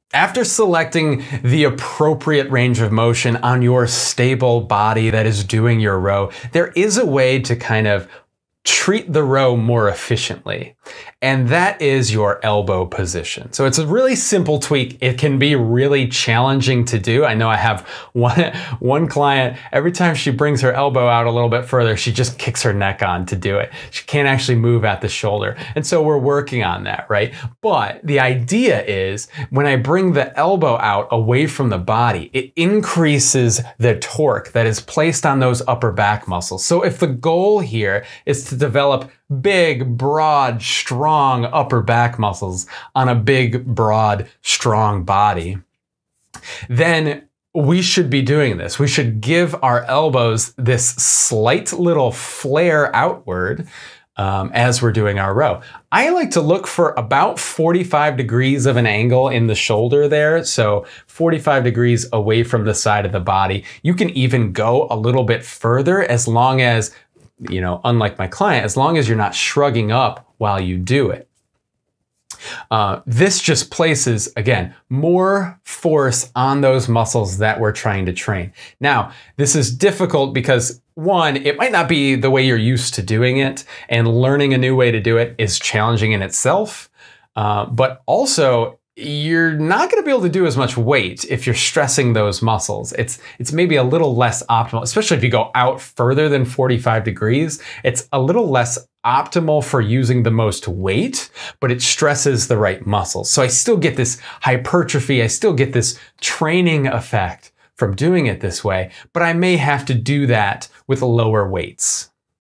After selecting the appropriate range of motion on your stable body that is doing your row, there is a way to kind of treat the row more efficiently, and that is your elbow position. So it's a really simple tweak. It can be really challenging to do. I know I have one client, every time she brings her elbow out a little bit further, she just kicks her neck on to do it. She can't actually move at the shoulder. And so we're working on that, right? But the idea is when I bring the elbow out away from the body, it increases the torque that is placed on those upper back muscles. So if the goal here is to develop big, broad, strong upper back muscles on a big, broad, strong body, then we should be doing this. We should give our elbows this slight little flare outward as we're doing our row. I like to look for about 45 degrees of an angle in the shoulder there. So 45 degrees away from the side of the body. You can even go a little bit further as long as, you know, unlike my client, as long as you're not shrugging up while you do it. This just places, again, more force on those muscles that we're trying to train. Now, this is difficult because one, it might not be the way you're used to doing it, and learning a new way to do it is challenging in itself. But also, you're not going to be able to do as much weight if you're stressing those muscles. It's maybe a little less optimal, especially if you go out further than 45 degrees. It's a little less optimal for using the most weight, but it stresses the right muscles. So I still get this hypertrophy. I still get this training effect from doing it this way, but I may have to do that with lower weights.